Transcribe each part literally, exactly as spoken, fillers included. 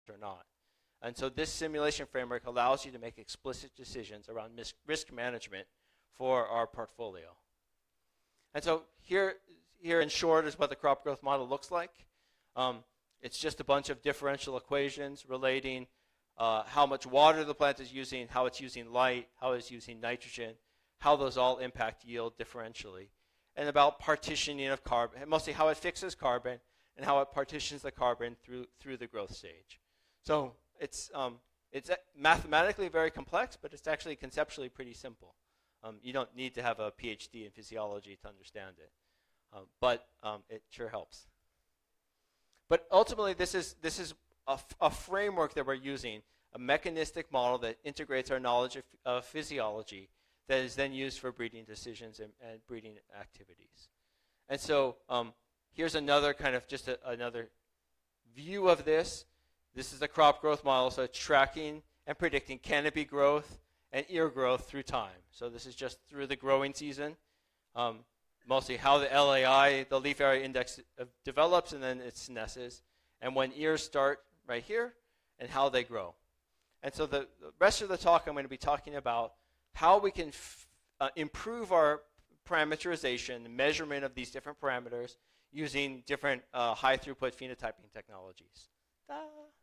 or not. And so this simulation framework allows you to make explicit decisions around risk management for our portfolio. And so here, here in short is what the crop growth model looks like. Um, it's just a bunch of differential equations relating uh, how much water the plant is using, how it's using light, how it's using nitrogen, how those all impact yield differentially, and about partitioning of carbon, and mostly how it fixes carbon and how it partitions the carbon through, through the growth stage. So it's, um, it's mathematically very complex, but it's actually conceptually pretty simple. Um, you don't need to have a PhD in physiology to understand it, um, but um, it sure helps. But ultimately, this is, this is a, a framework that we're using, a mechanistic model that integrates our knowledge of, of physiology that is then used for breeding decisions and, and breeding activities. And so um, here's another kind of just a, another view of this. This is the crop growth model, so it's tracking and predicting canopy growth and ear growth through time. So this is just through the growing season, um, mostly how the L A I, the leaf area index, uh, develops, and then it senesces, and when ears start right here, and how they grow. And so the, the rest of the talk, I'm going to be talking about how we can f uh, improve our parameterization, measurement of these different parameters using different uh, high-throughput phenotyping technologies. Da.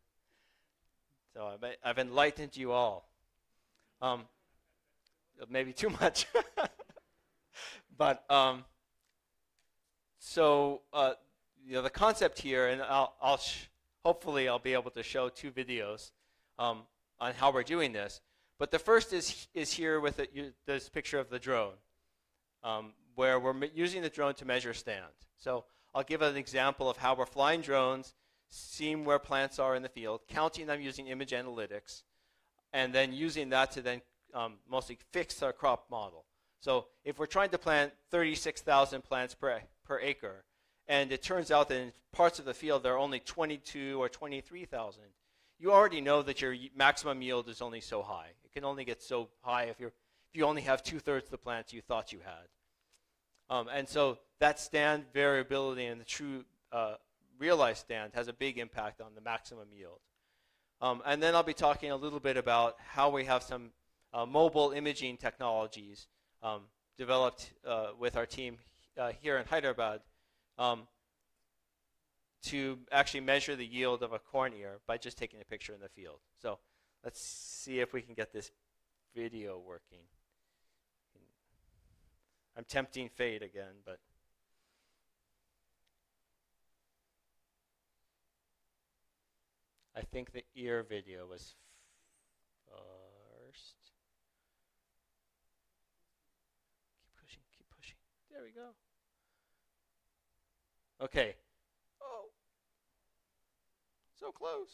So I've, I've enlightened you all. Um, maybe too much. But um, so uh, you know, the concept here, and I'll, I'll sh hopefully I'll be able to show two videos um, on how we're doing this. But the first is is here with it, you, this picture of the drone, um, where we're using the drone to measure stand. So I'll give an example of how we're flying drones, seeing where plants are in the field, counting them using image analytics, and then using that to then um, mostly fix our crop model. So if we're trying to plant thirty-six thousand plants per, per acre, and it turns out that in parts of the field there are only twenty-two or twenty-three thousand, you already know that your maximum yield is only so high. It can only get so high if, you're, if you only have two-thirds of the plants you thought you had. Um, and so that stand variability and the true uh, realized stand has a big impact on the maximum yield. Um, and then I'll be talking a little bit about how we have some uh, mobile imaging technologies um, developed uh, with our team uh, here in Hyderabad um, to actually measure the yield of a corn ear by just taking a picture in the field. So let's see if we can get this video working. I'm tempting fate again, but I think the ear video was first. Keep pushing, keep pushing. There we go. Okay. Oh, so close.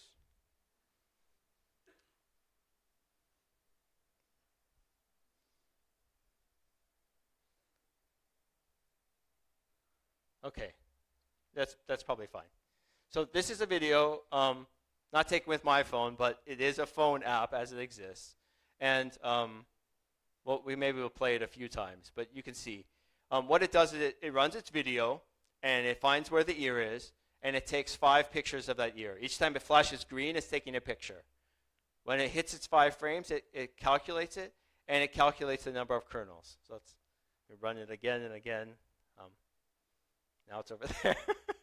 Okay, that's that's probably fine. So this is a video, um, not taken with my phone, but it is a phone app as it exists. And um, well, we maybe will play it a few times, but you can see. Um, what it does is it, it runs its video, and it finds where the ear is, and it takes five pictures of that ear. Each time it flashes green, it's taking a picture. When it hits its five frames, it, it calculates it, and it calculates the number of kernels. So let's run it again and again. Um, now it's over there.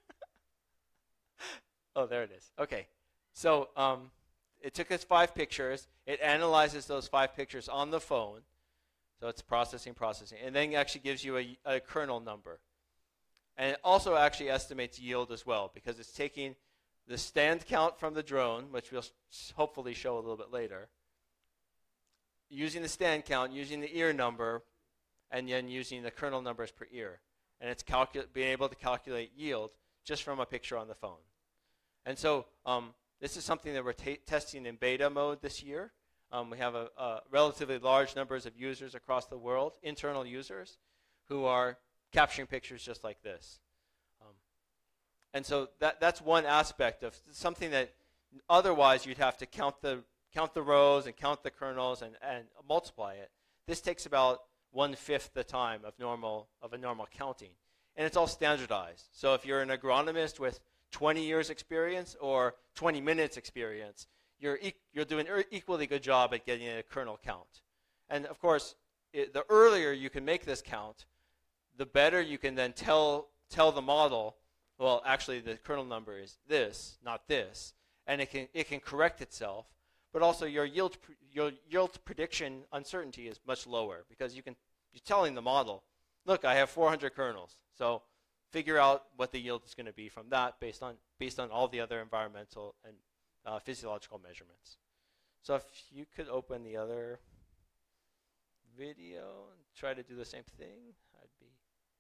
Oh, there it is. Okay. So um, it took us five pictures. It analyzes those five pictures on the phone. So it's processing, processing. And then it actually gives you a, a kernel number. And it also actually estimates yield as well, because it's taking the stand count from the drone, which we'll hopefully show a little bit later, using the stand count, using the ear number, and then using the kernel numbers per ear. And it's being able to calculate yield just from a picture on the phone. And so um, this is something that we're testing in beta mode this year. Um, we have a, a relatively large numbers of users across the world, internal users, who are capturing pictures just like this. Um, and so that, that's one aspect of something that otherwise you'd have to count the, count the rows and count the kernels and, and multiply it. This takes about one-fifth the time of normal of a normal counting. And it's all standardized. So if you're an agronomist with twenty years experience or twenty minutes experience, you're, e you're doing an equally good job at getting a kernel count. And of course, it, the earlier you can make this count, the better you can then tell, tell the model, well, actually the kernel number is this, not this, and it can, it can correct itself. But also your yield, your yield prediction uncertainty is much lower because you can, you're telling the model, look, I have four hundred kernels, so figure out what the yield is going to be from that based on, based on all the other environmental and uh, physiological measurements. So if you could open the other video and try to do the same thing, I'd be...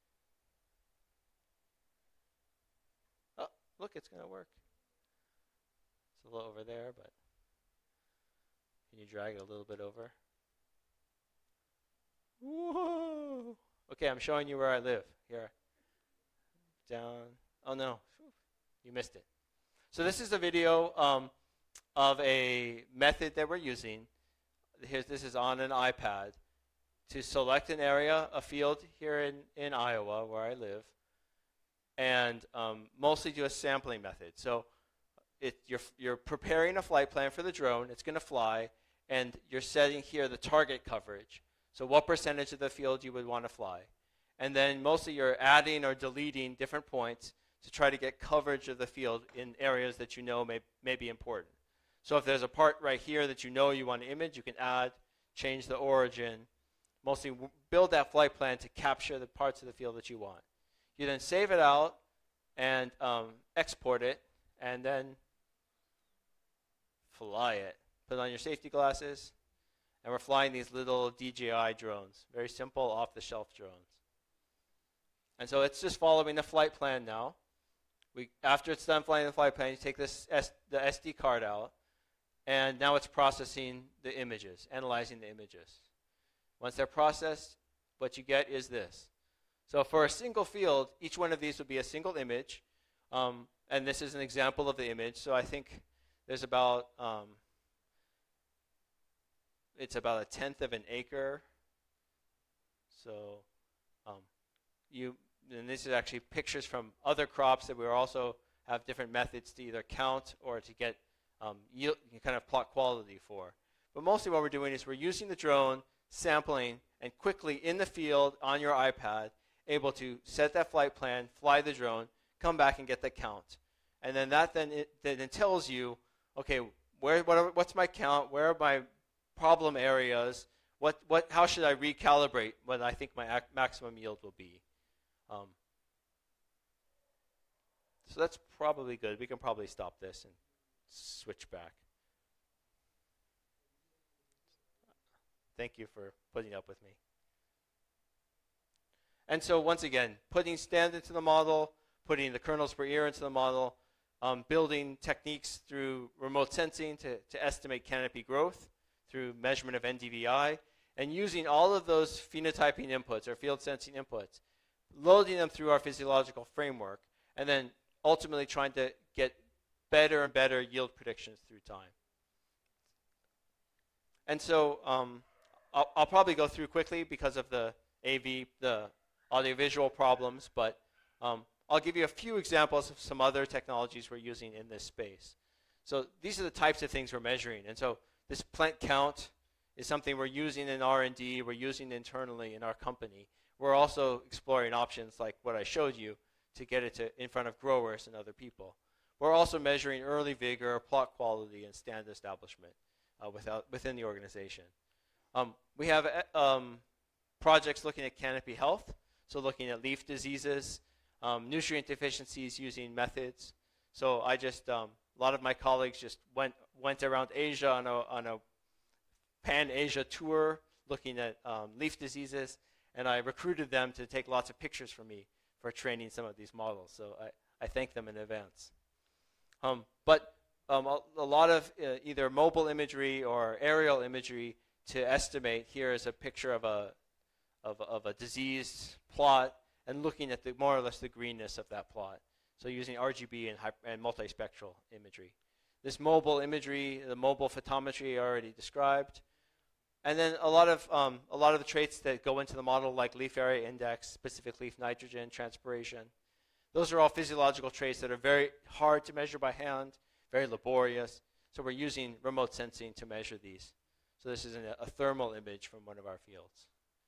Oh, look, it's going to work. It's a little over there, but can you drag it a little bit over? Whoa! Okay, I'm showing you where I live. Here. Down. Oh, no. You missed it. So this is a video um, of a method that we're using. Here's, this is on an iPad to select an area, a field here in, in Iowa, where I live, and um, mostly do a sampling method. So it, you're, you're preparing a flight plan for the drone. It's going to fly, and you're setting here the target coverage. So what percentage of the field you would want to fly. And then mostly you're adding or deleting different points to try to get coverage of the field in areas that you know may, may be important. So if there's a part right here that you know you want to image, you can add, change the origin, mostly w build that flight plan to capture the parts of the field that you want. You then save it out and um, export it, and then fly it. Put on your safety glasses, and we're flying these little D J I drones, very simple off-the-shelf drones. And so it's just following the flight plan now. We, after it's done flying the flight plan, you take this S, the S D card out, and now it's processing the images, analyzing the images. Once they're processed, what you get is this. So for a single field, each one of these would be a single image, um, and this is an example of the image. So I think there's about, um, it's about a tenth of an acre. So um, you, and this is actually pictures from other crops that we also have different methods to either count or to get um, yield, kind of plot quality for. But mostly what we're doing is we're using the drone, sampling, and quickly in the field on your iPad, able to set that flight plan, fly the drone, come back and get the count. And then that then, it, then it tells you, okay, where, what are, what's my count? Where are my problem areas? What, what, how should I recalibrate what I think my ac maximum yield will be? Um, so that's probably good. We can probably stop this and switch back. Thank you for putting up with me. And so once again, putting stand into the model, putting the kernels per ear into the model, um, building techniques through remote sensing to, to estimate canopy growth through measurement of N D V I, and using all of those phenotyping inputs or field sensing inputs, loading them through our physiological framework, and then ultimately trying to get better and better yield predictions through time. And so um, I'll, I'll probably go through quickly because of the A V, the audiovisual problems, but um, I'll give you a few examples of some other technologies we're using in this space. So these are the types of things we're measuring. And so this plant count is something we're using in R and D, we're using internally in our company. We're also exploring options like what I showed you to get it to in front of growers and other people. We're also measuring early vigor, plot quality, and stand establishment uh, without, within the organization. Um, we have uh, um, projects looking at canopy health, so looking at leaf diseases, um, nutrient deficiencies using methods. So I just, um, a lot of my colleagues just went, went around Asia on a, on a Pan-Asia tour looking at um, leaf diseases, and I recruited them to take lots of pictures for me for training some of these models. So I, I thank them in advance. Um, but um, a, a lot of uh, either mobile imagery or aerial imagery to estimate. Here is a picture of a, of, of a diseased plot and looking at the, more or less the greenness of that plot. So using R G B and, and multispectral imagery. This mobile imagery, the mobile photometry I already described. And then a lot of um, a lot of the traits that go into the model, like leaf area index, specific leaf nitrogen, transpiration. Those are all physiological traits that are very hard to measure by hand, very laborious. So we're using remote sensing to measure these. So this is an, a thermal image from one of our fields.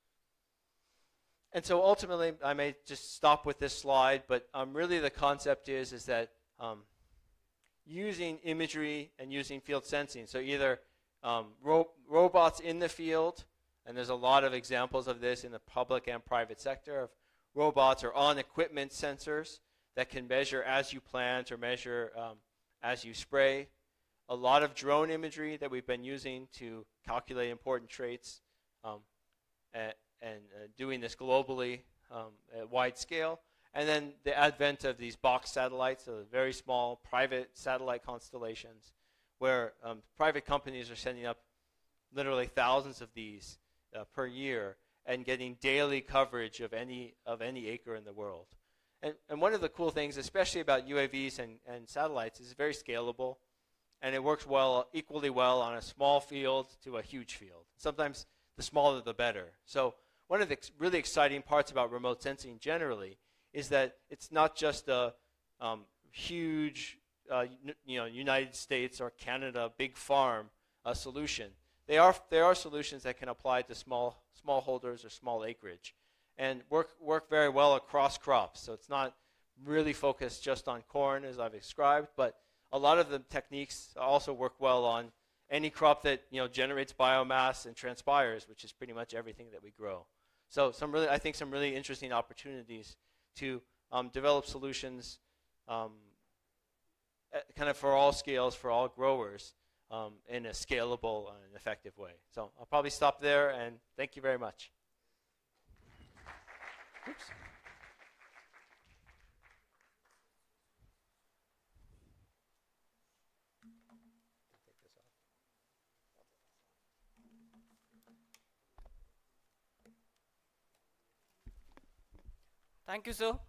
And so ultimately, I may just stop with this slide, but um, really the concept is, is that um, using imagery and using field sensing, so either um, ro robots in the field, and there's a lot of examples of this in the public and private sector, of robots or on-equipment sensors that can measure as you plant or measure um, as you spray. A lot of drone imagery that we've been using to calculate important traits, um, and, and uh, doing this globally um, at wide scale. And then the advent of these box satellites, so very small private satellite constellations, where um, private companies are sending up literally thousands of these uh, per year and getting daily coverage of any of any acre in the world. And, and one of the cool things, especially about U A Vs and, and satellites, is it's very scalable, and it works well, equally well on a small field to a huge field. Sometimes the smaller the better. So one of the ex really exciting parts about remote sensing generally is that it's not just a um, huge, uh, you know, United States or Canada big farm uh, solution. They are there are solutions that can apply to small smallholders or small acreage, and work work very well across crops. So it's not really focused just on corn, as I've described, but a lot of the techniques also work well on any crop that, you know, generates biomass and transpires, which is pretty much everything that we grow. So some really, I think, some really interesting opportunities to um, develop solutions um, kind of for all scales, for all growers, um, in a scalable and effective way. So I'll probably stop there, and thank you very much. Oops. Thank you, sir.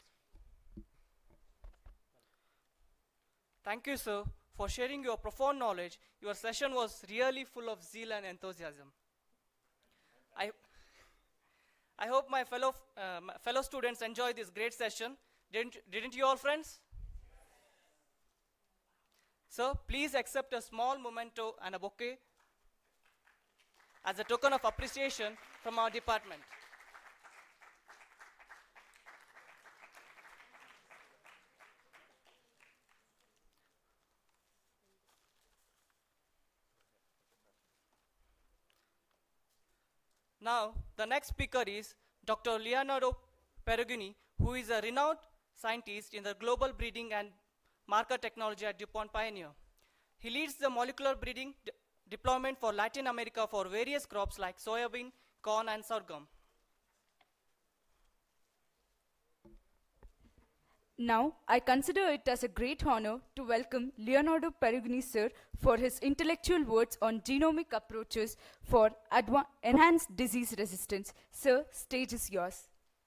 Thank you, sir, for sharing your profound knowledge. Your session was really full of zeal and enthusiasm. I, I hope my fellow, uh, my fellow students enjoyed this great session. Didn't, didn't you all, friends? So please accept a small memento and a bouquet as a token of appreciation from our department. Now, the next speaker is Doctor Leonardo Perugini, who is a renowned scientist in the global breeding and marker technology at DuPont Pioneer. He leads the molecular breeding de deployment for Latin America for various crops like soybean, corn, and sorghum. Now, I consider it as a great honor to welcome Leonardo Perugini, sir, for his intellectual words on genomic approaches for enhanced disease resistance. Sir, stage is yours.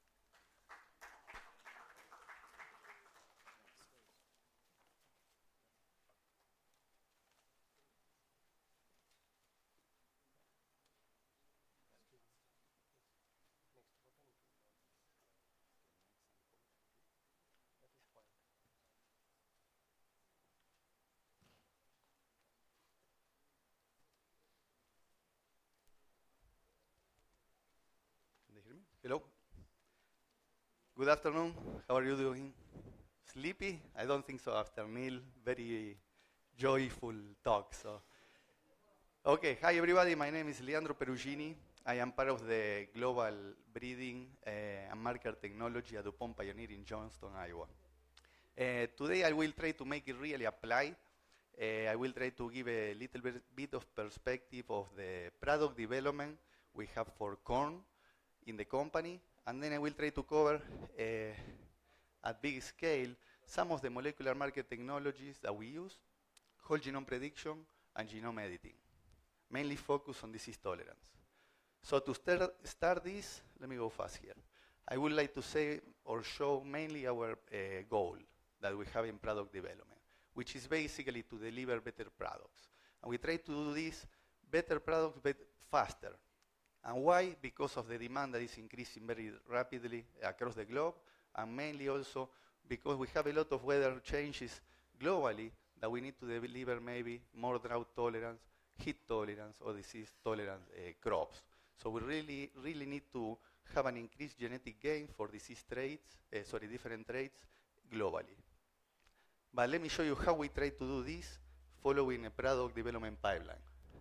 Hello. Good afternoon. How are you doing? Sleepy? I don't think so after meal. Very joyful talk. So, okay. Hi everybody. My name is Leandro Perugini. I am part of the global breeding uh, and marker technology at DuPont Pioneer in Johnston, Iowa. Uh, today I will try to make it really apply. Uh, I will try to give a little bit, bit of perspective of the product development we have for corn in the company, and then I will try to cover uh, at big scale some of the molecular marker technologies that we use, whole genome prediction and genome editing, mainly focus on disease tolerance. So to start, start this, let me go fast here. I would like to say or show mainly our uh, goal that we have in product development, which is basically to deliver better products. And we try to do this better products but faster. And why? Because of the demand that is increasing very rapidly across the globe, and mainly also because we have a lot of weather changes globally that we need to deliver maybe more drought tolerance, heat tolerance, or disease tolerant uh, crops. So we really, really need to have an increased genetic gain for disease traits, uh, sorry, different traits globally. But let me show you how we try to do this following a product development pipeline.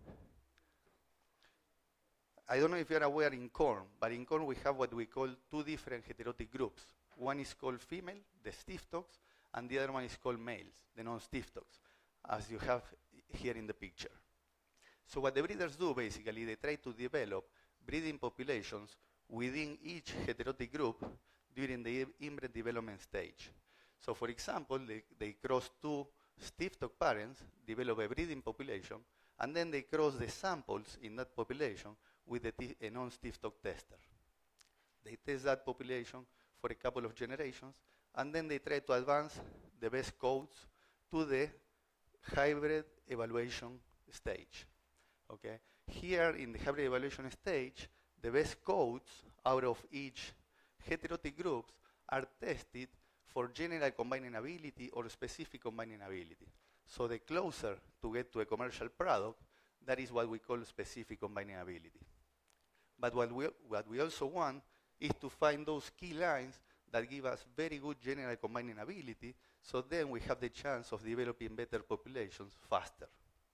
I don't know if you're aware in corn, but in corn we have what we call two different heterotic groups. One is called female, the stiff tox, and the other one is called males, the non-stiff tox, as you have here in the picture. So what the breeders do, basically, they try to develop breeding populations within each heterotic group during the inbred development stage. So for example, they, they cross two stiff tox parents, develop a breeding population, and then they cross the samples in that population with a, a non-stiff tox tester. They test that population for a couple of generations, and then they try to advance the best codes to the hybrid evaluation stage. Okay? Here in the hybrid evaluation stage, the best codes out of each heterotic groups are tested for general combining ability or specific combining ability. So the closer to get to a commercial product, that is what we call specific combining ability. But what we, what we also want is to find those key lines that give us very good general combining ability, so then we have the chance of developing better populations faster.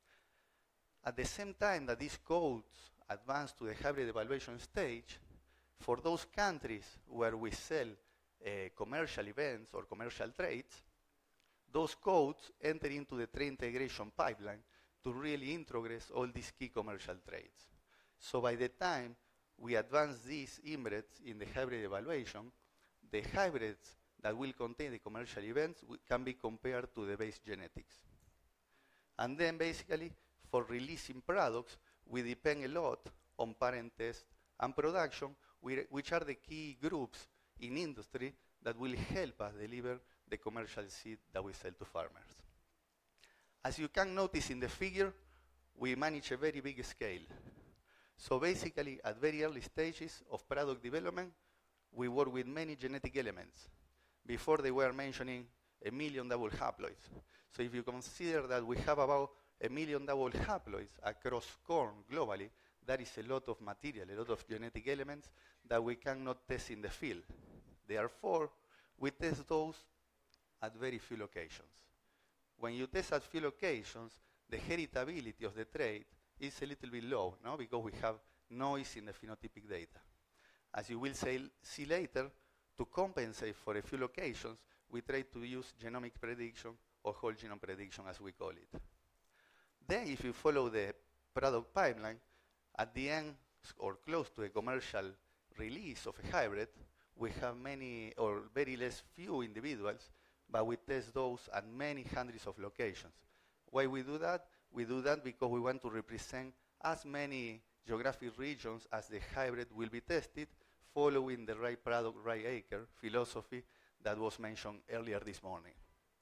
At the same time that these codes advance to the hybrid evaluation stage, for those countries where we sell uh, commercial events or commercial traits, those codes enter into the trait integration pipeline to really introgress all these key commercial traits. So by the time we advance these inbreds in the hybrid evaluation, the hybrids that will contain the commercial events can be compared to the base genetics. And then basically, for releasing products, we depend a lot on parent test and production, which are the key groups in industry that will help us deliver the commercial seed that we sell to farmers. As you can notice in the figure, we manage a very big scale. So basically, at very early stages of product development, we work with many genetic elements. Before they were mentioning a million double haploids. So if you consider that we have about a million double haploids across corn globally, that is a lot of material, a lot of genetic elements that we cannot test in the field. Therefore, we test those at very few locations. When you test at few locations, the heritability of the trait is a little bit low, no? Because we have noise in the phenotypic data. As you will say, see later, to compensate for a few locations, we try to use genomic prediction or whole genome prediction, as we call it. Then, if you follow the product pipeline, at the end, or close to a commercial release of a hybrid, we have many, or very less few individuals, but we test those at many hundreds of locations. Why we do that? We do that because we want to represent as many geographic regions as the hybrid will be tested, following the right product, right acre philosophy that was mentioned earlier this morning.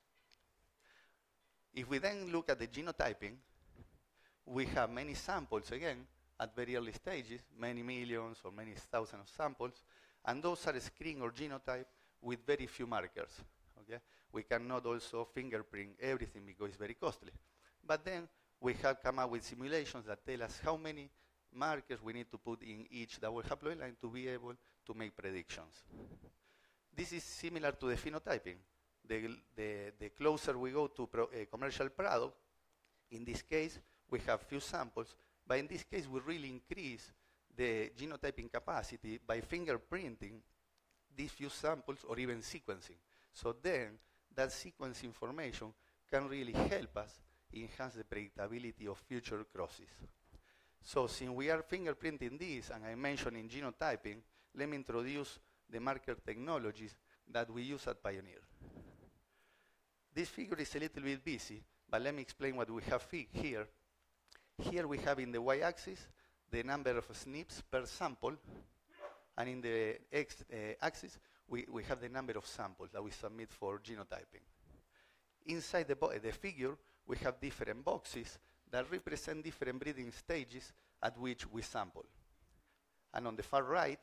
If we then look at the genotyping, we have many samples, again, at very early stages, many millions or many thousands of samples, and those are screened or genotyped with very few markers. Okay? We cannot also fingerprint everything because it's very costly. But then we have come up with simulations that tell us how many markers we need to put in each double haploid line to be able to make predictions. This is similar to the phenotyping. The, the, the closer we go to pro, a commercial product, in this case, we have few samples, but in this case, we really increase the genotyping capacity by fingerprinting these few samples or even sequencing. So then, that sequence information can really help us enhance the predictability of future crosses. So since we are fingerprinting this, and I mentioned in genotyping, let me introduce the marker technologies that we use at Pioneer. This figure is a little bit busy, but let me explain what we have here. Here we have in the y-axis the number of S N Ps per sample, and in the x-axis we, we have the number of samples that we submit for genotyping. Inside the, the figure, we have different boxes that represent different breeding stages at which we sample. And on the far right,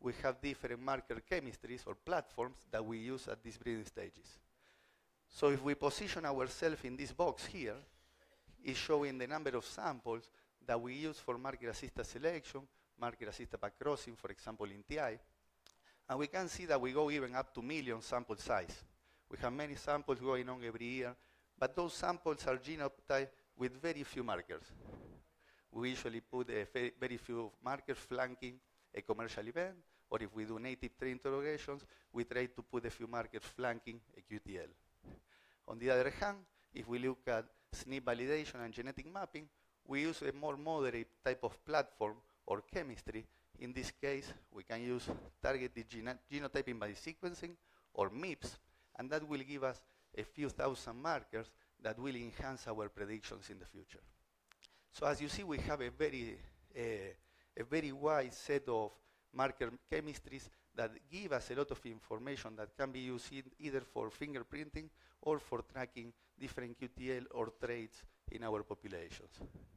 we have different marker chemistries or platforms that we use at these breeding stages. So if we position ourselves in this box here, it's showing the number of samples that we use for marker-assisted selection, marker-assisted backcrossing, for example, in T I. And we can see that we go even up to million sample size. We have many samples going on every year, but those samples are genotyped with very few markers. We usually put a very few markers flanking a commercial event, or if we do native trait interrogations, we try to put a few markers flanking a Q T L. On the other hand, if we look at S N P validation and genetic mapping, we use a more moderate type of platform or chemistry. In this case, we can use targeted geno genotyping by sequencing or M I P S, and that will give us a few thousand markers that will enhance our predictions in the future. So as you see, we have a very, uh, a very wide set of marker chemistries that give us a lot of information that can be used either for fingerprinting or for tracking different Q T L or traits in our populations.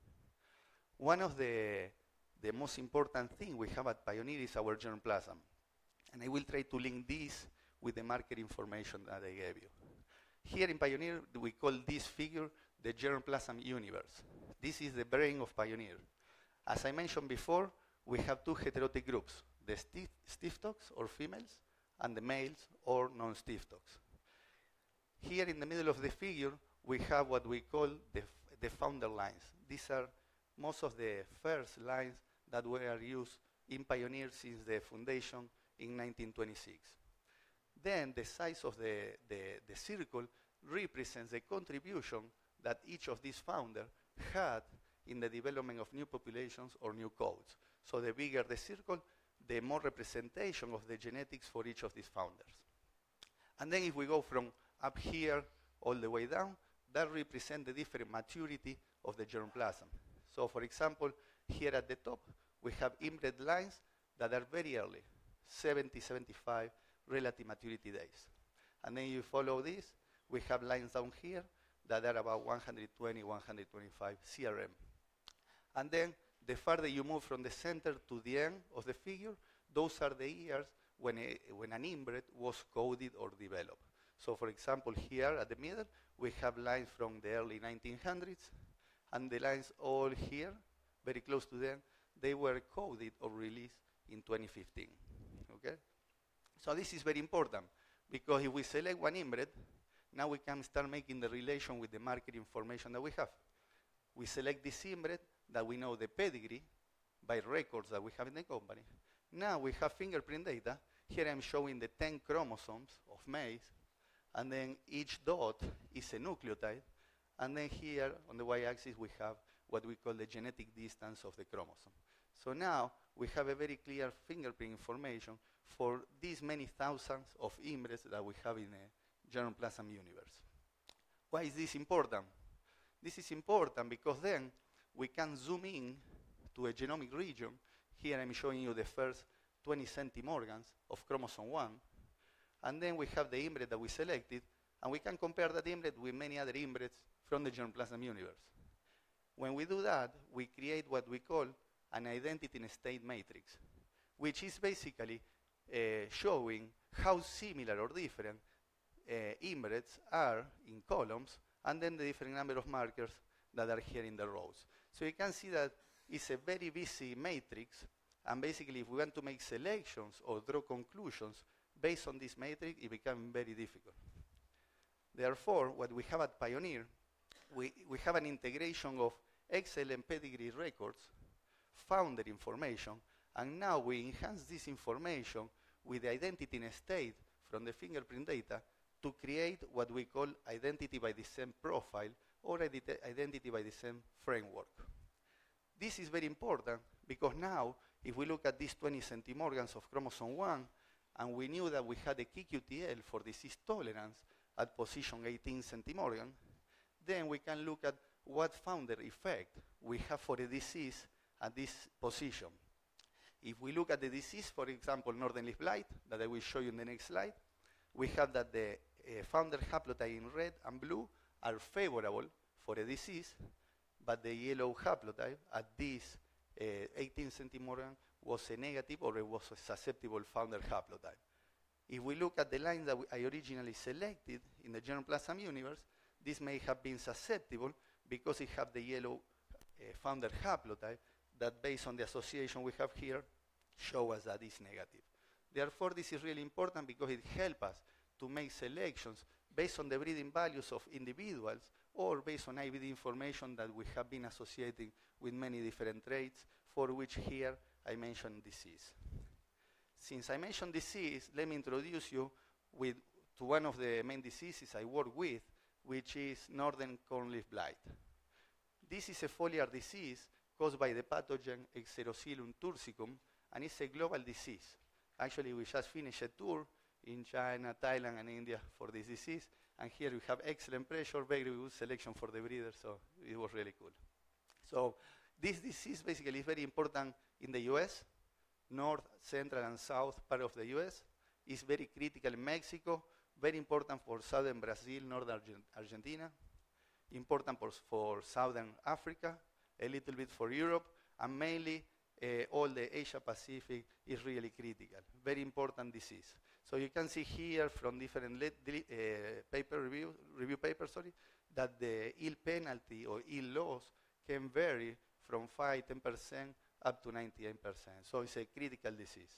One of the, the most important things we have at Pioneer is our germplasm. And I will try to link this with the marker information that I gave you. Here in Pioneer, we call this figure the germplasm universe. This is the brain of Pioneer. As I mentioned before, we have two heterotic groups, the stiff, stiff tox or females, and the males or non-stiff tox. Here in the middle of the figure, we have what we call the, the founder lines. These are most of the first lines that were used in Pioneer since the foundation in nineteen twenty-six. Then the size of the, the, the circle represents the contribution that each of these founders had in the development of new populations or new codes. So the bigger the circle, the more representation of the genetics for each of these founders. And then if we go from up here all the way down, that represents the different maturity of the germplasm. So for example, here at the top, we have inbred lines that are very early, seventy, seventy-five relative maturity days. And then you follow this, we have lines down here that are about one hundred twenty, one hundred twenty-five C R M. And then the farther you move from the center to the end of the figure, those are the years when, a, when an inbred was coded or developed. So for example, here at the middle, we have lines from the early nineteen hundreds, and the lines all here, very close to them, they were coded or released in twenty fifteen, okay? So this is very important, because if we select one inbred, now we can start making the relation with the marker information that we have. We select this inbred that we know the pedigree by records that we have in the company. Now we have fingerprint data. Here I'm showing the ten chromosomes of maize, and then each dot is a nucleotide. And then here on the y-axis we have what we call the genetic distance of the chromosome. So now we have a very clear fingerprint information for these many thousands of inbreds that we have in a germplasm universe. Why is this important? This is important because then we can zoom in to a genomic region. Here I'm showing you the first twenty centimorgans of chromosome one. And then we have the inbred that we selected, and we can compare that inbred with many other inbreds from the germplasm universe. When we do that, we create what we call an identity in state matrix, which is basically uh, showing how similar or different uh, inbreds are in columns, and then the different number of markers that are here in the rows. So you can see that it's a very busy matrix, and basically if we want to make selections or draw conclusions based on this matrix, it becomes very difficult. Therefore, what we have at Pioneer, we, we have an integration of excellent pedigree records, founder information, and now we enhance this information with the identity in state from the fingerprint data to create what we call identity by descent profile or identity by descent framework. This is very important because now, if we look at these twenty centimorgans of chromosome one, and we knew that we had a K Q T L for disease tolerance at position eighteen centimorgan, then we can look at what founder effect we have for a disease at this position. If we look at the disease, for example, northern leaf blight, that I will show you in the next slide, we have that the uh, founder haplotype in red and blue are favorable for a disease, but the yellow haplotype at this uh, eighteen centimorgan was a negative or it was a susceptible founder haplotype. If we look at the line that I originally selected in the germplasm universe, this may have been susceptible because it had the yellow uh, founder haplotype that, based on the association we have here, show us that it's negative. Therefore, this is really important because it helps us to make selections based on the breeding values of individuals or based on I V D information that we have been associating with many different traits, for which here I mentioned disease. Since I mentioned disease, let me introduce you with, to one of the main diseases I work with, which is northern cornleaf blight. This is a foliar disease caused by the pathogen Xerocilum tursicum, and it's a global disease. Actually, we just finished a tour in China, Thailand, and India for this disease, and here we have excellent pressure, very good selection for the breeder, so it was really cool. So this disease basically is very important in the U S, north, central, and south part of the U S. It's very critical in Mexico, very important for southern Brazil, northern Argent Argentina, important for, for southern Africa, a little bit for Europe, and mainly uh, all the Asia Pacific is really critical. Very important disease. So you can see here from different uh, paper review, review papers, sorry, that the yield penalty or yield loss can vary from five, ten percent up to ninety-eight percent. So it's a critical disease.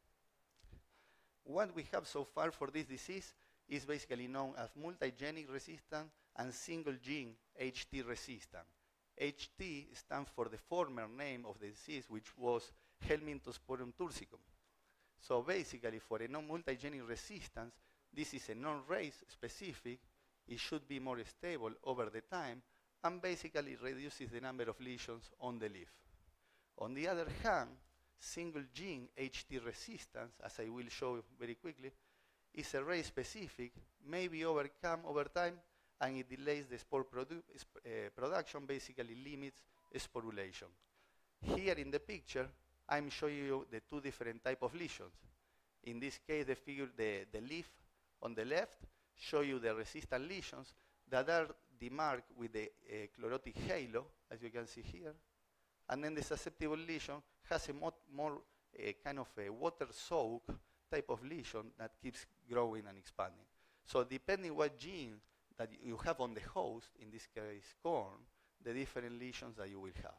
What we have so far for this disease is basically known as multigenic resistant and single gene H T resistant. H T stands for the former name of the disease, which was Helminthosporum tursicum. So basically, for a non-multigenic resistance, this is a non-race specific. It should be more stable over the time, and basically reduces the number of lesions on the leaf. On the other hand, single gene H T resistance, as I will show very quickly, is a race specific, may be overcome over time, and it delays the spore produ uh, production, basically limits sporulation. Here in the picture, I'm showing you the two different type of lesions. In this case, the figure, the, the leaf on the left, show you the resistant lesions that are demarked with the uh, chlorotic halo, as you can see here. And then the susceptible lesion has a mo more uh, kind of a water soak type of lesion that keeps growing and expanding. So depending what gene that you have on the host, in this case corn, the different lesions that you will have.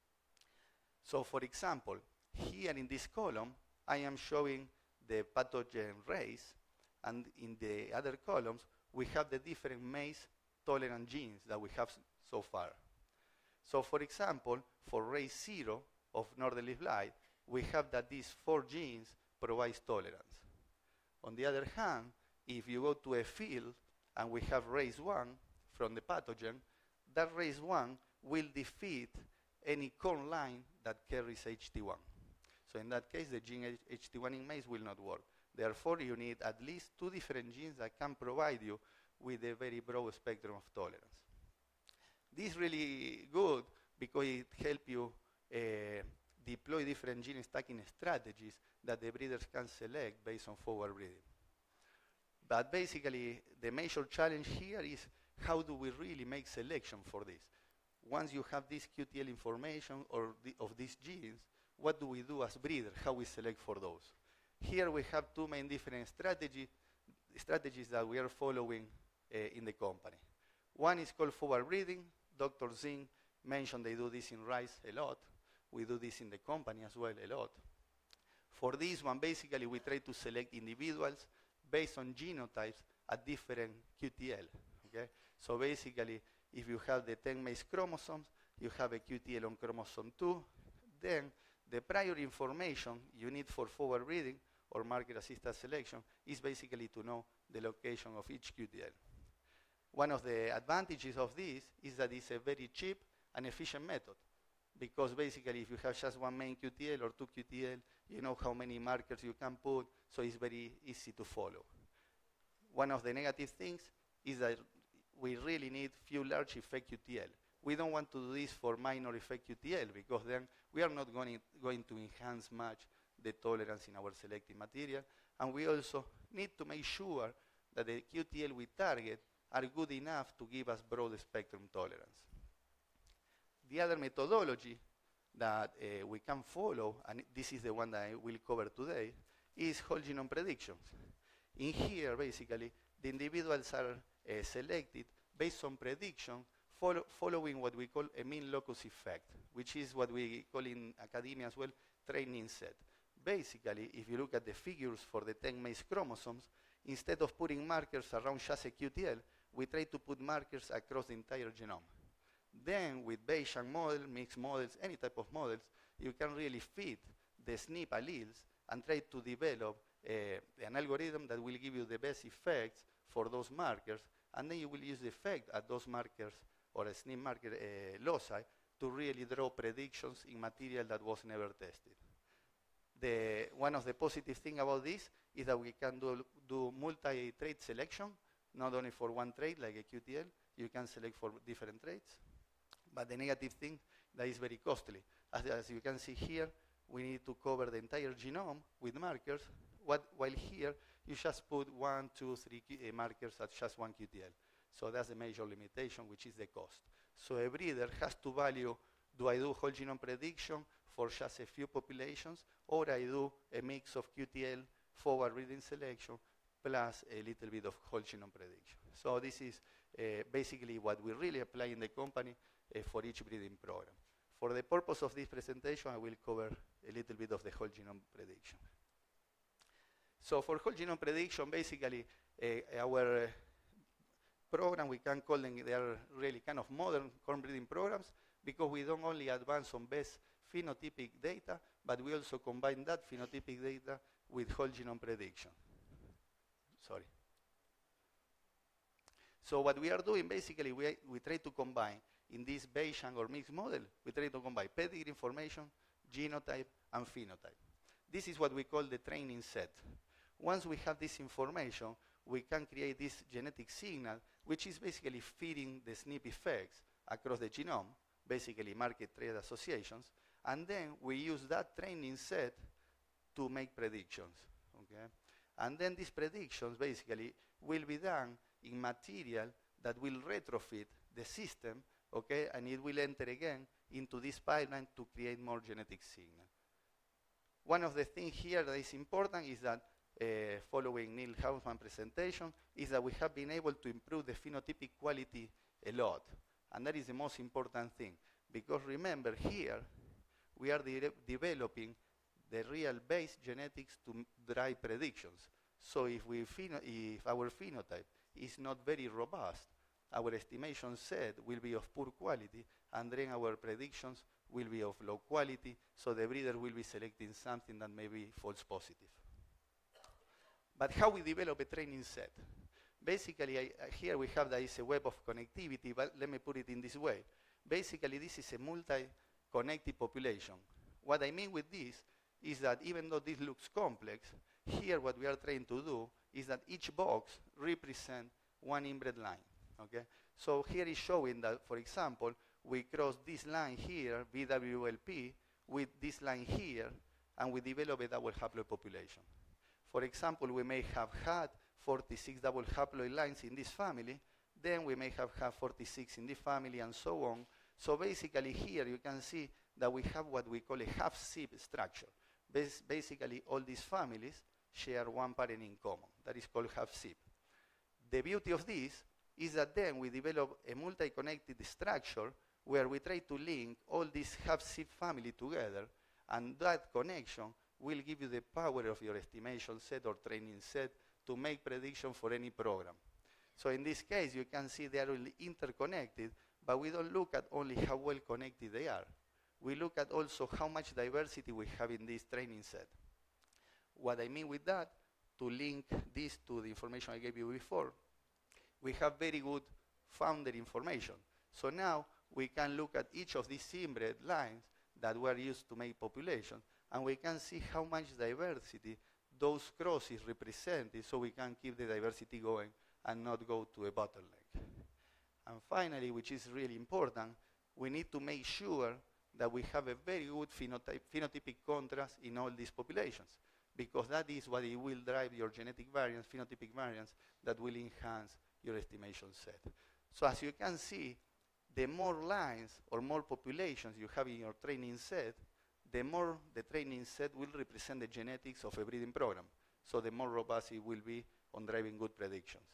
So for example, here in this column, I am showing the pathogen race, and in the other columns, we have the different maize tolerant genes that we have so far. So for example, for race zero of northern leaf blight, we have that these four genes provide tolerance. On the other hand, if you go to a field and we have race one from the pathogen, that race one will defeat any corn line that carries H T one. So in that case, the gene H T one in maize will not work. Therefore, you need at least two different genes that can provide you with a very broad spectrum of tolerance. This is really good because it helps you uh, deploy different gene stacking strategies that the breeders can select based on forward breeding. But basically, the major challenge here is how do we really make selection for this? Once you have this Q T L information or the, of these genes, what do we do as breeders? How we select for those? Here we have two main different strategy, strategies that we are following uh, in the company. One is called forward breeding. Doctor Zing mentioned they do this in rice a lot. We do this in the company as well a lot. For this one, basically, we try to select individuals based on genotypes at different Q T L. Okay? So basically, if you have the ten maize chromosomes, you have a Q T L on chromosome two, then the prior information you need for forward breeding or marker-assisted selection is basically to know the location of each Q T L. One of the advantages of this is that it's a very cheap and efficient method, because basically if you have just one main Q T L or two Q T L, you know how many markers you can put, so it's very easy to follow. One of the negative things is that we really need few large effect Q T L. We don't want to do this for minor effect Q T L, because then we are not going, going to enhance much the tolerance in our selected material, and we also need to make sure that the Q T L we target are good enough to give us broad spectrum tolerance. The other methodology, that uh, we can follow, and this is the one that I will cover today, is whole genome predictions. In here, basically, the individuals are uh, selected based on prediction, follow, following what we call a mean locus effect, which is what we call in academia as well, training set. Basically, if you look at the figures for the ten M A C E chromosomes, instead of putting markers around just a Q T L, we try to put markers across the entire genome. Then, with Bayesian model, mixed models, any type of models, you can really fit the S N P alleles and try to develop uh, an algorithm that will give you the best effects for those markers, and then you will use the effect at those markers or a S N P marker uh, loci to really draw predictions in material that was never tested. The, one of the positive things about this is that we can do, do multi-trait selection, not only for one trait like a Q T L, you can select for different traits. But the negative thing, that is very costly. As, as you can see here, we need to cover the entire genome with markers, what, while here, you just put one, two, three uh, markers at just one Q T L. So that's the major limitation, which is the cost. So a breeder has to value, do I do whole genome prediction for just a few populations, or I do a mix of Q T L, forward reading selection, plus a little bit of whole genome prediction. So this is uh, basically what we really apply in the company uh, for each breeding program. For the purpose of this presentation, I will cover a little bit of the whole genome prediction. So for whole genome prediction, basically, uh, our uh, program, we can call them, they are really kind of modern corn breeding programs, because we don't only advance on best phenotypic data, but we also combine that phenotypic data with whole genome prediction. Sorry. So what we are doing, basically, we, we try to combine, in this Bayesian or mixed model, we try to combine pedigree information, genotype, and phenotype. This is what we call the training set. Once we have this information, we can create this genetic signal, which is basically feeding the S N P effects across the genome, basically market trait associations, and then we use that training set to make predictions, okay? And then these predictions basically will be done in material that will retrofit the system, okay? And it will enter again into this pipeline to create more genetic signal. One of the things here that is important is that uh, following Neil Hausman presentation is that we have been able to improve the phenotypic quality a lot. And that is the most important thing. Because remember here, we are de developing the real base genetics to drive predictions. So if, we if our phenotype is not very robust, our estimation set will be of poor quality, and then our predictions will be of low quality, so the breeder will be selecting something that may be false positive. But how we develop a training set? Basically, I, uh, here we have that is a web of connectivity, but let me put it in this way. Basically, this is a multi-connected population. What I mean with this is that even though this looks complex, here what we are trying to do is that each box represents one inbred line, okay? So here is showing that, for example, we cross this line here, V W L P, with this line here, and we develop a double haploid population. For example, we may have had forty-six double haploid lines in this family, then we may have had forty-six in this family, and so on. So basically here you can see that we have what we call a half-zip structure. Bas basically all these families share one parent in common. That is called half-zip. The beauty of this is that then we develop a multi-connected structure where we try to link all these half-zip family together, and that connection will give you the power of your estimation set or training set to make prediction for any program. So in this case, you can see they are really interconnected, but we don't look at only how well connected they are. We look at also how much diversity we have in this training set. What I mean with that, to link this to the information I gave you before, we have very good founder information. So now we can look at each of these inbred lines that were used to make population, and we can see how much diversity those crosses represented, so we can keep the diversity going and not go to a bottleneck. And finally, which is really important, we need to make sure that we have a very good phenotype, phenotypic contrast in all these populations, because that is what it will drive your genetic variance, phenotypic variance, that will enhance your estimation set. So as you can see, the more lines or more populations you have in your training set, the more the training set will represent the genetics of a breeding program. So the more robust it will be on driving good predictions.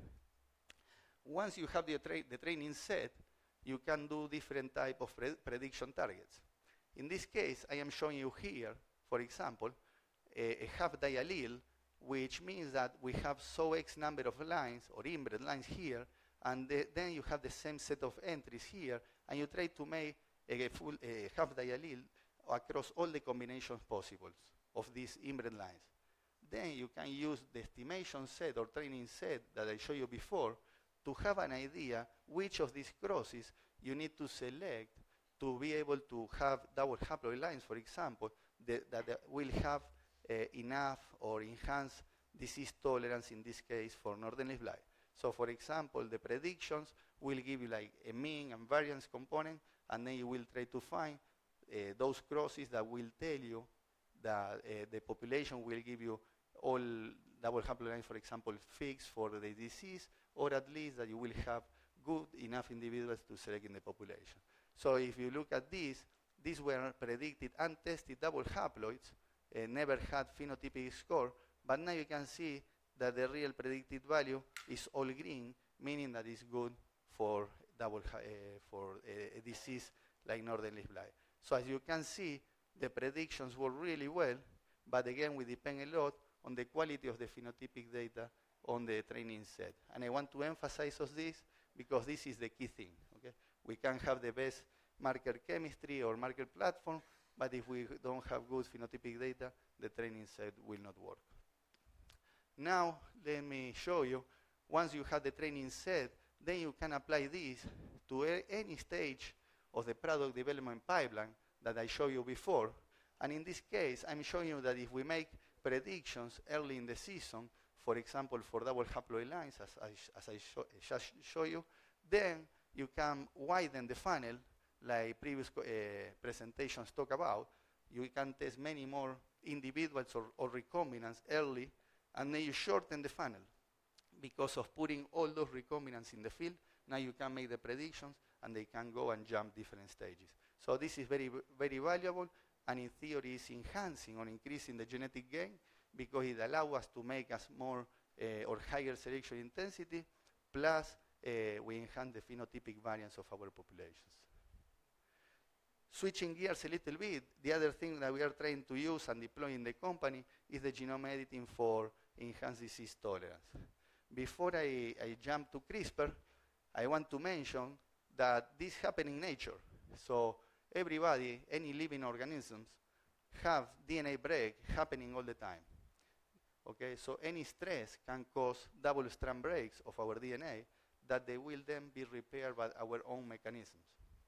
Once you have the, tra the training set, you can do different type of pre prediction targets. In this case, I am showing you here, for example, a, a half die allele, which means that we have so X number of lines or inbred lines here, and the, then you have the same set of entries here, and you try to make a, full a half die allele across all the combinations possible of these inbred lines. Then you can use the estimation set or training set that I showed you before to have an idea which of these crosses you need to select to be able to have double haploid lines, for example, that, that will have uh, enough or enhanced disease tolerance, in this case, for northern leaf blight. So, for example, the predictions will give you like a mean and variance component, and then you will try to find uh, those crosses that will tell you that uh, the population will give you all double haploid lines, for example, fixed for the disease, or at least that you will have good enough individuals to select in the population. So if you look at this, these were predicted untested double haploids, uh, never had phenotypic score, but now you can see that the real predicted value is all green, meaning that it's good for double uh, for a, a disease like northern leaf blight. So as you can see, the predictions work really well, but again, we depend a lot on the quality of the phenotypic data on the training set. And I want to emphasize on this because this is the key thing. Okay? We can have the best marker chemistry or marker platform, but if we don't have good phenotypic data, the training set will not work. Now, let me show you, once you have the training set, then you can apply this to a, any stage of the product development pipeline that I showed you before. And in this case, I'm showing you that if we make predictions early in the season, for example, for double haploid lines, as I, as I show, just show you, then you can widen the funnel, like previous uh, presentations talk about. You can test many more individuals or, or recombinants early, and then you shorten the funnel. Because of putting all those recombinants in the field, now you can make the predictions, and they can go and jump different stages. So this is very, very valuable, and in theory is enhancing or increasing the genetic gain, because it allows us to make us more uh, or higher selection intensity, plus uh, we enhance the phenotypic variance of our populations. Switching gears a little bit, the other thing that we are trying to use and deploy in the company is the genome editing for enhanced disease tolerance. Before I, I jump to CRISPR, I want to mention that this happens in nature. So everybody, any living organisms, have D N A break happening all the time. Okay, so any stress can cause double strand breaks of our D N A that they will then be repaired by our own mechanisms.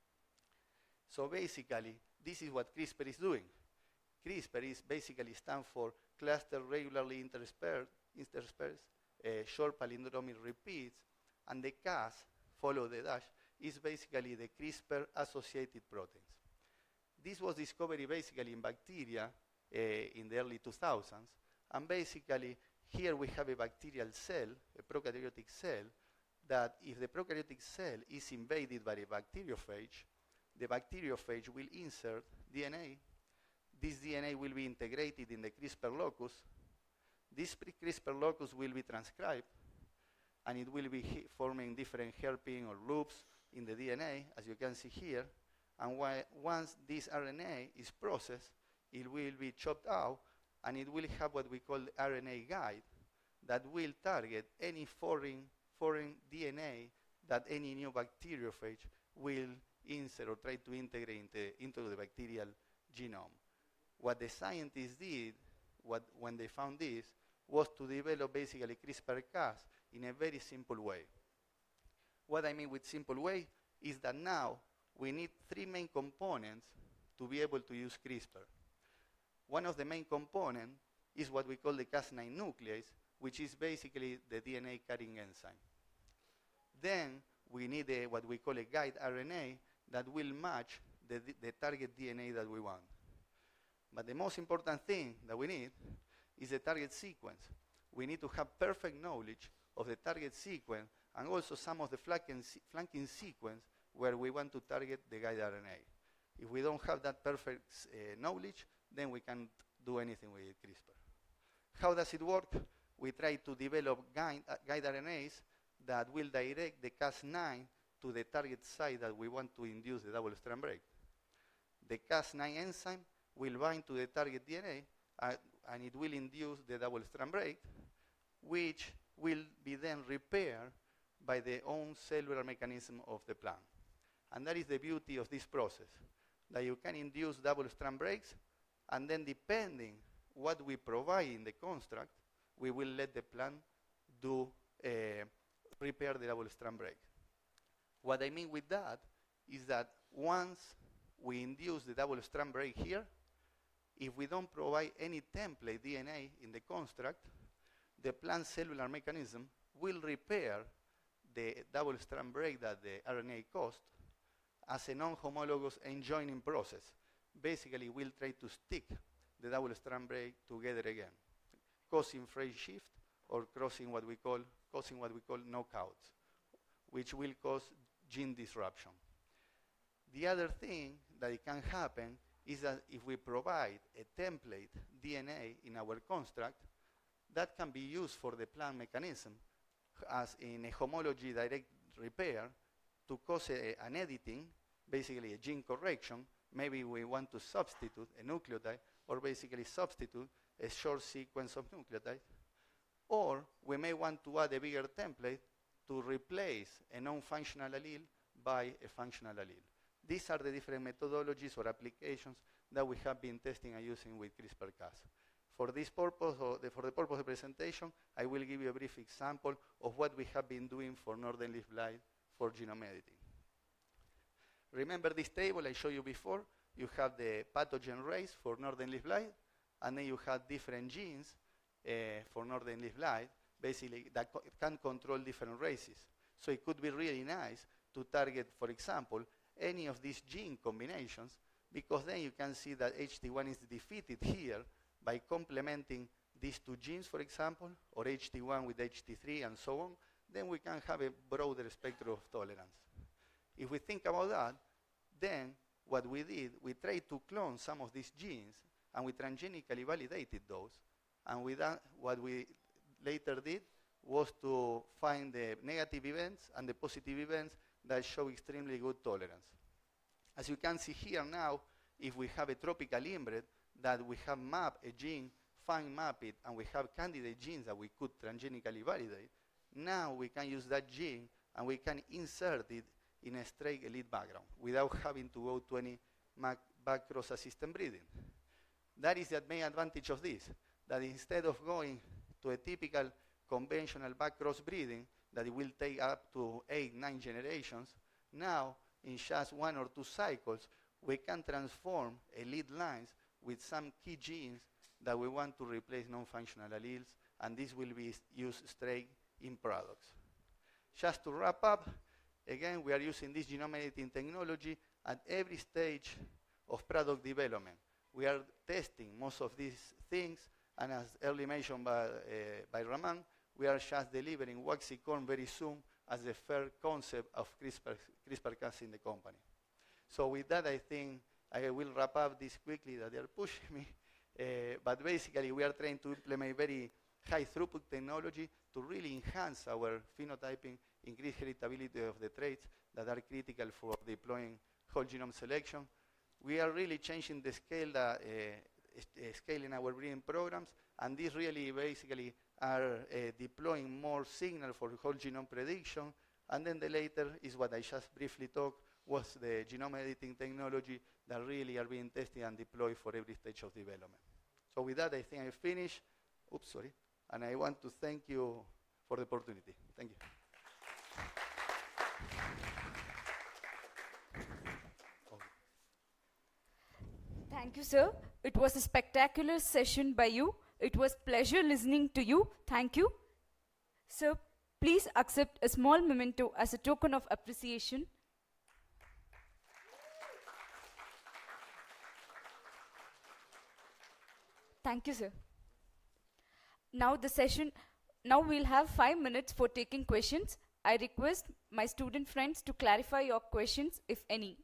So basically, this is what CRISPR is doing. CRISPR is basically stands for cluster regularly interspersed, interspersed uh, short palindromic repeats, and the Cas, follow the dash, is basically the CRISPR-associated proteins. This was discovered basically in bacteria uh, in the early two thousands, and basically here we have a bacterial cell, a prokaryotic cell, that if the prokaryotic cell is invaded by a bacteriophage, the bacteriophage will insert D N A. This D N A will be integrated in the CRISPR locus. This CRISPR locus will be transcribed, and it will be forming different hairpin or loops in the D N A, as you can see here. And once this R N A is processed, it will be chopped out, and it will have what we call the R N A guide that will target any foreign, foreign D N A that any new bacteriophage will insert or try to integrate into, into the bacterial genome. What the scientists did what, when they found this was to develop basically CRISPR-Cas in a very simple way. What I mean with simple way is that now we need three main components to be able to use CRISPR. One of the main components is what we call the Cas nine nuclease, which is basically the D N A carrying enzyme. Then we need a, what we call a guide R N A that will match the, the target D N A that we want. But the most important thing that we need is the target sequence. We need to have perfect knowledge of the target sequence and also some of the flanking, flanking sequence where we want to target the guide R N A. If we don't have that perfect uh, knowledge, then we can't do anything with CRISPR. How does it work? We try to develop guide, uh, guide R N As that will direct the Cas nine to the target site that we want to induce the double-strand break. The Cas nine enzyme will bind to the target D N A, uh, and it will induce the double-strand break, which will be then repaired by the own cellular mechanism of the plant. And that is the beauty of this process, that you can induce double-strand breaks, and then depending what we provide in the construct, we will let the plant do uh, repair the double-strand break. What I mean with that is that once we induce the double-strand break here, if we don't provide any template D N A in the construct, the plant cellular mechanism will repair the double-strand break that the R N A caused as a non-homologous enjoining process. Basically, we'll try to stick the double-strand break together again, causing phase shift or crossing what we call, causing what we call knockouts, which will cause gene disruption. The other thing that it can happen is that if we provide a template D N A in our construct, that can be used for the plant mechanism as in a homology direct repair to cause a, an editing, basically a gene correction. Maybe we want to substitute a nucleotide, or basically substitute a short sequence of nucleotides. Or we may want to add a bigger template to replace a non-functional allele by a functional allele. These are the different methodologies or applications that we have been testing and using with CRISPR Cas. For this purpose, or the, for the purpose of the presentation, I will give you a brief example of what we have been doing for northern leaf blight for genome editing. Remember this table I showed you before? You have the pathogen race for northern leaf blight, and then you have different genes uh, for northern leaf blight, basically that co can control different races. So it could be really nice to target, for example, any of these gene combinations, because then you can see that H T one is defeated here by complementing these two genes, for example, or H T one with H T three and so on. Then we can have a broader spectrum of tolerance. If we think about that, then what we did, we tried to clone some of these genes, and we transgenically validated those. And with that, what we later did was to find the negative events and the positive events that show extremely good tolerance. As you can see here now, if we have a tropical inbred that we have mapped a gene, fine map it, and we have candidate genes that we could transgenically validate, now we can use that gene and we can insert it in a straight elite background without having to go to any back cross-assistant breeding. That is the main advantage of this, that instead of going to a typical conventional back cross breeding that it will take up to eight, nine generations, now in just one or two cycles, we can transform elite lines with some key genes that we want to replace non-functional alleles, and this will be used straight in products. Just to wrap up, again, we are using this genome editing technology at every stage of product development. We are testing most of these things, and as early mentioned by, uh, by Raman, we are just delivering waxy corn very soon as the first concept of CRISPR, CRISPR-Cas in the company. So with that, I think I will wrap up this quickly, that they are pushing me. Uh, but basically, we are trying to implement very high throughput technology to really enhance our phenotyping, increase heritability of the traits that are critical for deploying whole genome selection. We are really changing the scale, that, uh, uh, scale in our breeding programs, and these really basically are uh, deploying more signal for whole genome prediction. And then the later is what I just briefly talked, was the genome editing technology that really are being tested and deployed for every stage of development. So with that, I think I finished. Oops, sorry. And I want to thank you for the opportunity. Thank you. Thank you, sir. It was a spectacular session by you. It was pleasure listening to you. Thank you. Sir, please accept a small memento as a token of appreciation. Thank you, sir. Now the session, now we'll have five minutes for taking questions. I request my student friends to clarify your questions, if any.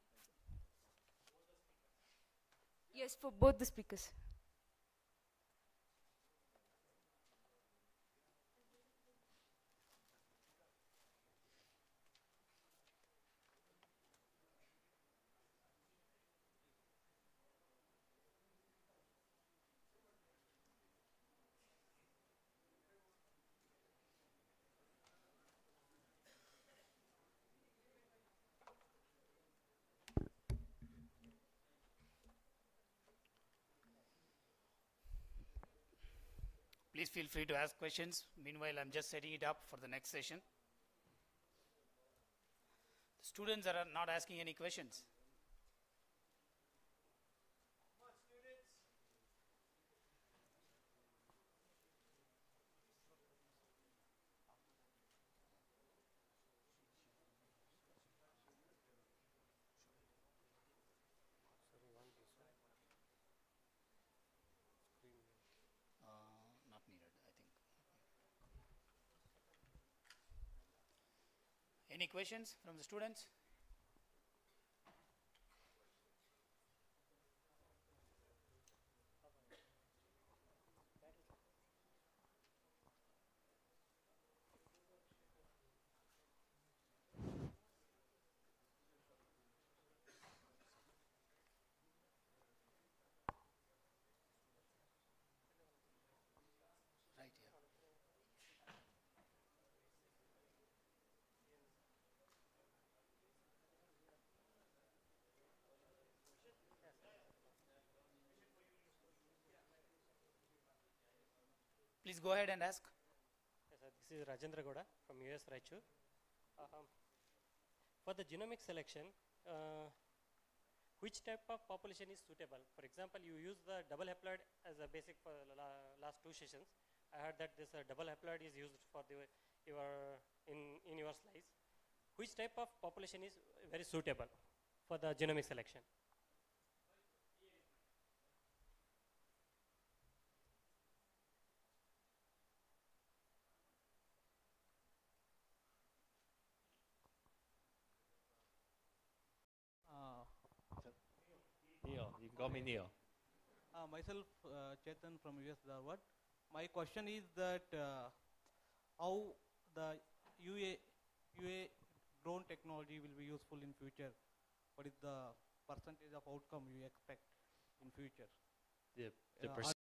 Yes, for both the speakers. Please feel free to ask questions. Meanwhile, I'm just setting it up for the next session. The students are not asking any questions. Not needed, I think. Any questions from the students? Right here. Please go ahead and ask. Yes, sir. This is Rajendra Gowda from U S Raichur. Um, for the genomic selection, uh, which type of population is suitable? For example, you use the double haploid as a basic for la last two sessions. I heard that this uh, double haploid is used for the your in in your slice. Which type of population is very suitable for the genomic selection? Uh, Neil, you can call me Neil. uh, myself, uh, Chetan from U S Dharwad. My question is that uh, how the U A, U A drone technology will be useful in future? What is the percentage of outcome you expect in future? The, the Uh, perc-